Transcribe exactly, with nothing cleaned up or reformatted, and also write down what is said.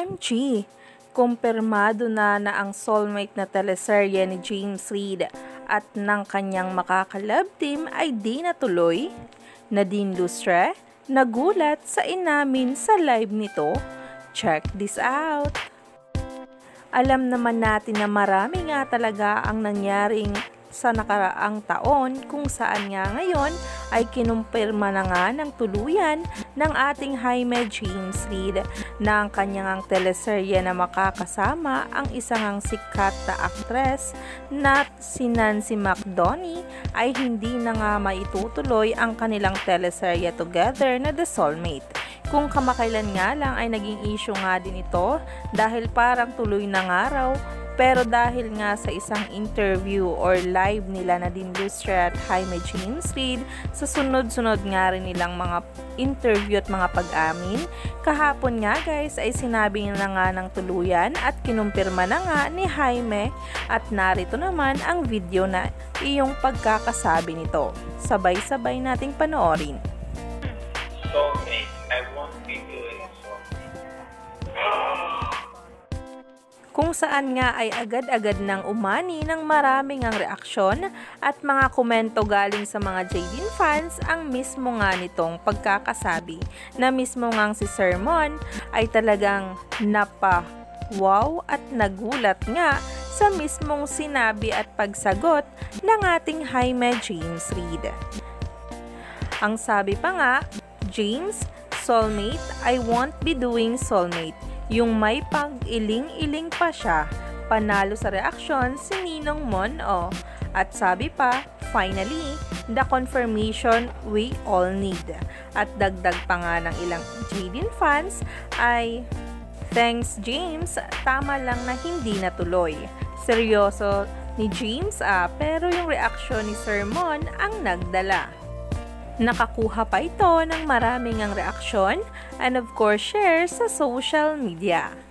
M G! Kumpirmado na na ang soulmate na teleserye ni James Reid at ng kanyang makakalab team ay di natuloy. Nadine Lustre nagulat sa inamin sa live nito. Check this out! Alam naman natin na marami nga talaga ang nangyaring sa nakaraang taon kung saan nga ngayon ay kinumpirma na nga ng tuluyan ng ating Jaime James Reid na ang kanyang teleserye na makakasama ang isang sikat na aktres na si Nancy McDonnell ay hindi na nga maitutuloy ang kanilang teleserye together na The Soulmate. Kung kamakailan nga lang ay naging issue nga din ito dahil parang tuloy na nga raw. Pero dahil nga sa isang interview or live nila na Nadine Lustre at Jaime James Reid, sa sunod-sunod nga rin nilang mga interview at mga pag-amin, kahapon nga guys ay sinabi na nga ng tuluyan at kinumpirma na nga ni Jaime at narito naman ang video na iyong pagkakasabi nito. Sabay-sabay nating panoorin. Soulmate, I won't be doing soulmate. Kung saan nga ay agad-agad nang umani ng maraming ang reaksyon at mga komento galing sa mga Jaydeen fans ang mismo nga nitong pagkakasabi na mismo ngang si Sermon ay talagang napa wow at nagulat nga sa mismong sinabi at pagsagot ng ating Jaime James Reid. Ang sabi pa nga, James, soulmate, I won't be doing soulmate. Yung may pag-iling-iling pa siya, panalo sa reaksyon si Ninong Mon-o. At sabi pa, finally, the confirmation we all need. At dagdag pa nga ng ilang Jaydeen fans ay, thanks James, tama lang na hindi natuloy. Seryoso ni James ah, pero yung reaksyon ni Sermon ang nagdala. Nakakuha pa ito ng maraming ang reaksyon and of course share sa social media.